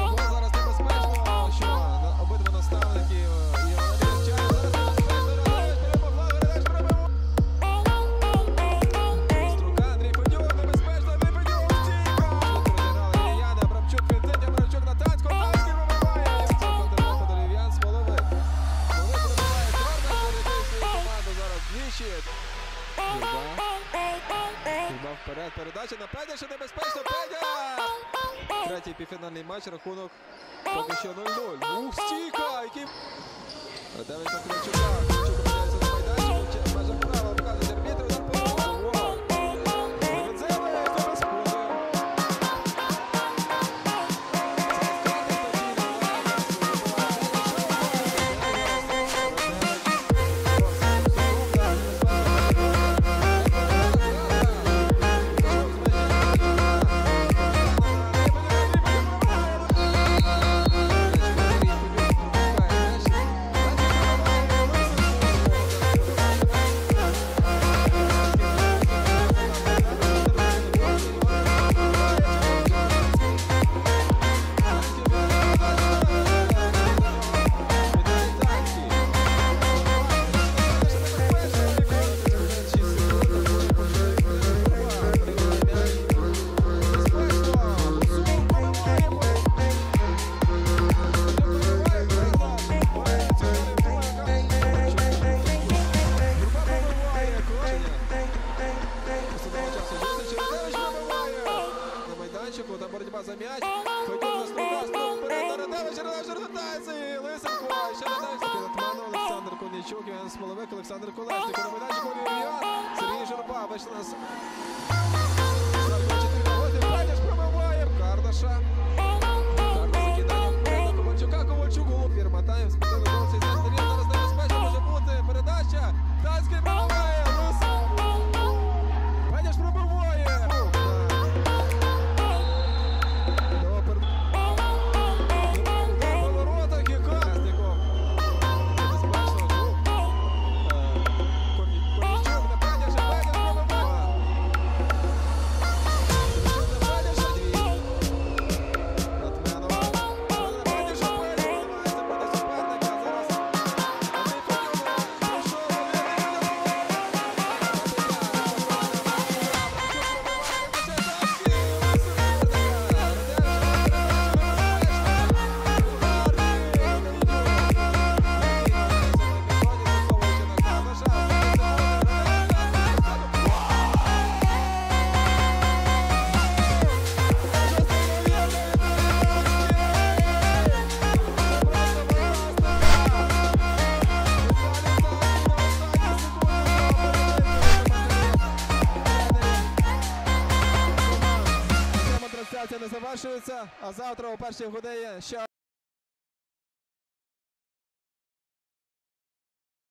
зараз небезпечно, що обидва наставники і Валерій зараз небезпечно, Струка, Андрій Федюк, небезпечно, Андрій Федюк, стійка! Розіграли Ліяни, Абрамчук, Фінтиня, Абрамчук на Танську, Танський вибиває! Контрнапад Олів'ян, Смоловик. Смоловик пробиває Чорна, порятує свою команду зараз двічі. Юрба вперед, передача на Педя, що небезпечно, Педя! Третій півфінальний матч, рахунок поки що 0-0. Ух, стійка! Який... Дивись на Кравчука, Кравчук опиняється на майданчику, в межах права, показує арбітр, удар по голову. Левензели, зараз буде. Та боротьба за м'яч. Федюк на Струка, Струк вперед, Нарадевич, розвертається і Лисенко. Ще Нарадевич, Пілатманов, Олександр Конічук, Іван Смоловик, Олександр Колесник. На майданчику Олів'ян, Сергій Журба. Вийшли нас. Ставка 4 годи, Педяш пробиває. Кардаша. Карда закидання вперед на Ковальчука. Ковальчук, голуб. Фірматаєв, сподили гол цей центрів. Зараз небезпечно може бути. Передача. Танський пробиває. Педяш пробиває. Не завершується, а завтра о 1-й годині ще